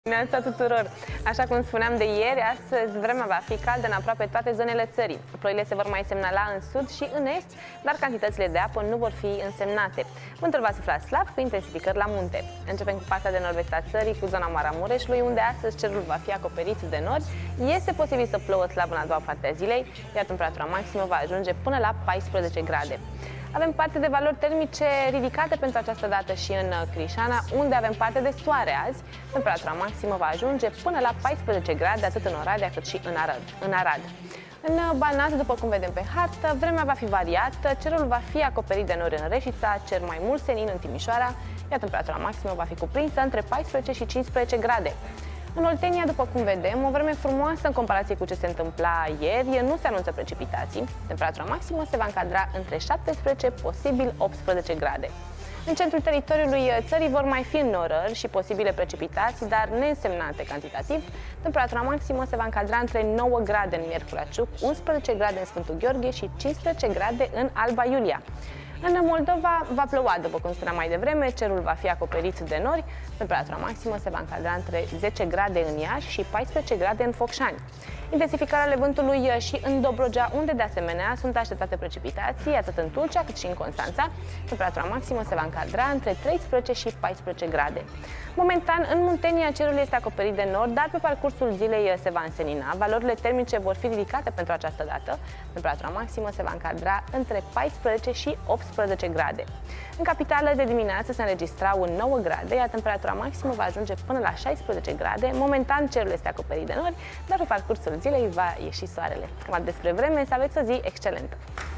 Dimineața tuturor! Așa cum spuneam de ieri, astăzi vremea va fi caldă în aproape toate zonele țării. Ploile se vor mai semnala în sud și în est, dar cantitățile de apă nu vor fi însemnate. Vântul va sufla slab cu intensificări la munte. Începem cu partea de nord-vest a țării, cu zona Maramureșului, unde astăzi cerul va fi acoperit de nori. Este posibil să plouă slab în a doua parte a zilei, iar temperatura maximă va ajunge până la 14 grade. Avem parte de valori termice ridicate pentru această dată și în Crișana, unde avem parte de soare azi. Temperatura maximă va ajunge până la 14 grade, atât în Oradea cât și în Arad. În Banat, după cum vedem pe hartă, vremea va fi variată, cerul va fi acoperit de nori în Reșița, cer mai mult senin în Timișoara, iar temperatura maximă va fi cuprinsă între 14 și 15 grade. În Oltenia, după cum vedem, o vreme frumoasă în comparație cu ce se întâmpla ieri, nu se anunță precipitații. Temperatura maximă se va încadra între 17, posibil 18 grade. În centrul teritoriului țării vor mai fi înnorări și posibile precipitații, dar neînsemnate cantitativ. Temperatura maximă se va încadra între 9 grade în Miercurea Ciuc, 11 grade în Sfântul Gheorghe și 15 grade în Alba Iulia. În Moldova va ploua, după cum spuneam mai devreme, cerul va fi acoperit de nori, temperatura maximă se va încadra între 10 grade în Iași și 14 grade în Focșani. Intensificarea ale vântului și în Dobrogea, unde de asemenea sunt așteptate precipitații, atât în Tulcea cât și în Constanța. Temperatura maximă se va încadra între 13 și 14 grade. Momentan, în Muntenia, cerul este acoperit de nori, dar pe parcursul zilei se va însenina. Valorile termice vor fi ridicate pentru această dată. Temperatura maximă se va încadra între 14 și 18 grade. În capitală, de dimineață se înregistrau 9 grade, iar temperatura maximă va ajunge până la 16 grade. Momentan, cerul este acoperit de nori, dar pe parcursul zilei va ieși soarele. Cam despre vreme, să aveți o zi excelentă!